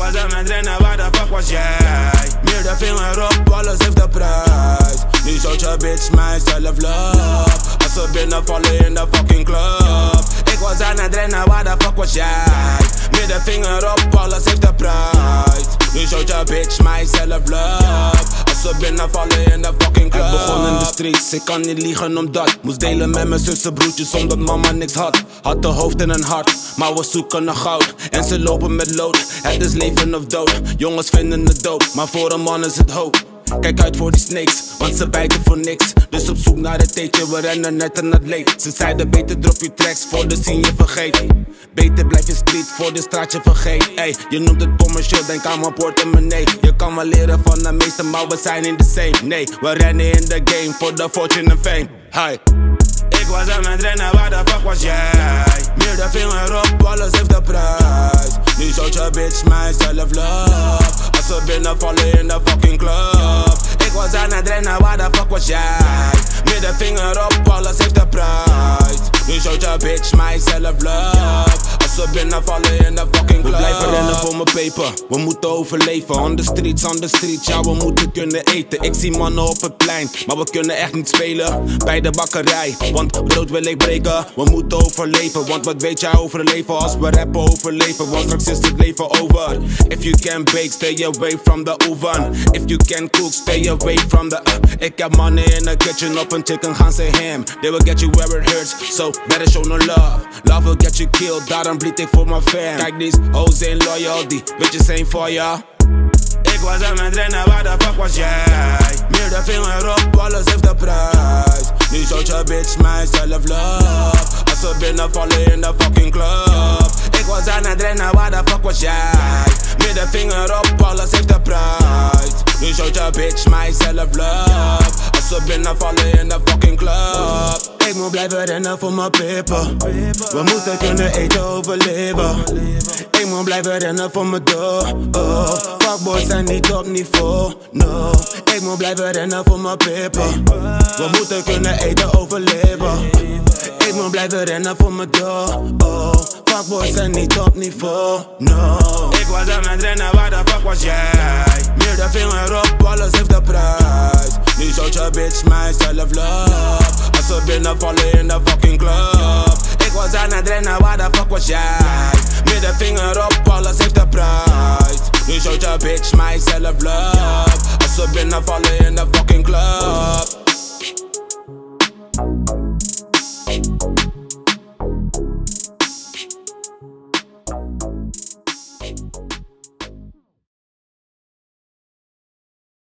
was aan het rennen, waar de fuck was jij? Meer de vinger op, alles heeft de prijs. Nu zout je bitch mijzelf love. Als ze binnenvallen in de fucking club. Ik was aan het rennen, waar de fuck was jij? Meer de vinger op, alles heeft de prijs. Nu zout je bitch mijzelf love. Als ze binnenvallen in de fucking club. Ik begon in de streets, ik kan niet liegen omdat. Moest delen met mijn zussen broertjes omdat mama niks had. Had een hoofd en een hart, maar we zoeken naar goud. En ze lopen met lood, het is leven of dood. Jongens vinden het dope, maar voor een man is het hoop. Kijk uit voor die snakes, want ze bijten voor niks. Dus op zoek naar het theetje, we rennen net een atleet. Ze zeiden beter drop je tracks, voor de scene je vergeet. Beter blijf je street, voor de straat je vergeet. Ey, je noemt het commercieel, denk aan mijn portemonnee. Je kan wel leren van de meesten, maar we zijn in de same. Nee, we rennen in de game, voor de fortune en fame. Hi. Ik was aan het rennen, waar de fuck was jij? Meer de vinger op, alles heeft de prijs. Nu zout je bitch mijzelf love. Als ze binnenvallen in de fucking club. Ik was aan het rennen, waar de fuck was jij? Meer de vinger op, alles heeft de prijs. Nu zout je bitch mijzelf love. Als ze binnenvallen in de fucking club. We blijven rennen voor mijn paper, we moeten overleven. On the streets, ja we moeten kunnen eten. Ik zie mannen op het plein, maar we kunnen echt niet spelen bij de bakkerij, want brood wil ik breken. We moeten overleven, want wat weet jij over leven? Als we rappen overleven, want straks is het leven over. If you can bake, stay away from the oven. If you can cook, stay away from the Ik heb mannen in the kitchen, op een chicken gaan ze ham. They will get you where it hurts, so better show no love. Love will get you killed, daarom bleed ik voor mijn fam. Kijk, these hoes ain't loyal, die bitches ain't for ya. Ik was aan het rennen, waar de fuck was jij? Meer de vinger op, alles heeft de prijs. Nu zout je bitch mijzelf love. Als ze binnenvallen in de fucking club. Ik was aan het rennen, waar de fuck was jij? Meer de vinger op, alles heeft de prijs. Nu zout je bitch mijzelf love. Als ze binnenvallen in de fucking club. Ik moet blijven rennen voor mijn peper. We moeten kunnen eten, overleven. Ik moet blijven rennen voor mijn dough. Fuckboys zijn niet op niveau, no. Ik moet blijven rennen voor mijn peper. We moeten kunnen eten, overleven. Ik moet blijven rennen voor mijn dough. Fuckboys zijn niet op niveau, no. Ik was aan het rennen, waar de fuck was jij? Meer de vinger op, alles heeft de prijs. Nu zout je bitch mijzelf love. Als ze binnenvallen in de fucking club. Ik was aan het rennen, waar de fuck was jij? Meer de vinger op, alles heeft de prijs. Nu zout je bitch mijzelf love. Als ze binnenvallen in de fucking club.